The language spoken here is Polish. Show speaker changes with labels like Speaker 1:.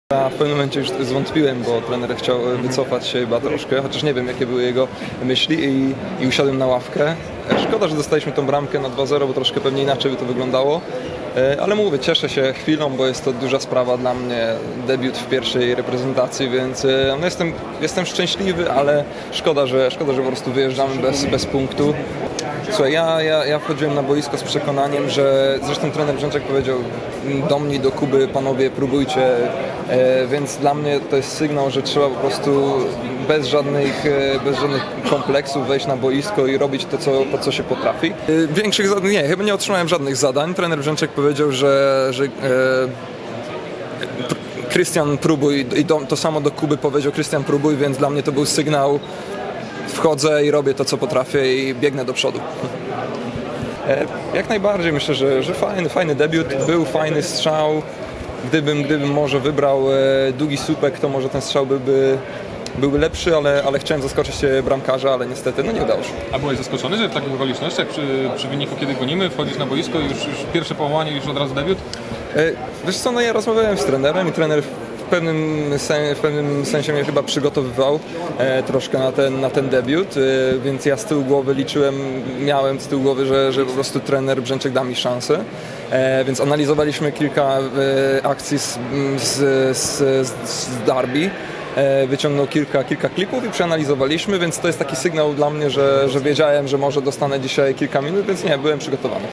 Speaker 1: Ja w pewnym momencie już zwątpiłem, bo trener chciał wycofać się chyba troszkę, chociaż nie wiem jakie były jego myśli i usiadłem na ławkę. Szkoda, że dostaliśmy tą bramkę na 2-0, bo troszkę pewnie inaczej by to wyglądało. Ale mówię, cieszę się chwilą, bo jest to duża sprawa dla mnie, debiut w pierwszej reprezentacji, więc no jestem szczęśliwy, ale szkoda, że po prostu wyjeżdżamy bez punktu. Słuchaj, ja wchodziłem na boisko z przekonaniem, że zresztą trener Brzęczek powiedział do mnie, do Kuby, panowie próbujcie, więc dla mnie to jest sygnał, że trzeba po prostu bez żadnych kompleksów wejść na boisko i robić to, co się potrafi. Większych zadań nie, chyba nie otrzymałem żadnych zadań. Trener Brzęczek powiedział, że Krystian próbuj i to samo do Kuby powiedział Krystian próbuj, więc dla mnie to był sygnał. Wchodzę i robię to, co potrafię i biegnę do przodu. Jak najbardziej myślę, że fajny debiut, był fajny strzał. Gdybym może wybrał długi słupek, to może ten strzał byłby lepszy, ale chciałem zaskoczyć bramkarza, ale niestety nie udało się.
Speaker 2: A byłeś zaskoczony, że w takich okolicznościach, przy wyniku, kiedy gonimy, wchodzisz na boisko, już pierwsze powołanie, już od razu debiut?
Speaker 1: Wiesz co, ja rozmawiałem z trenerem i trener w pewnym sensie mnie chyba przygotowywał troszkę na ten debiut, więc ja z tyłu głowy miałem z tyłu głowy, że po prostu trener Brzęczek da mi szansę, więc analizowaliśmy kilka akcji z derby, wyciągnął kilka klipów i przeanalizowaliśmy, więc to jest taki sygnał dla mnie, że wiedziałem, że może dostanę dzisiaj kilka minut, więc nie, byłem przygotowany.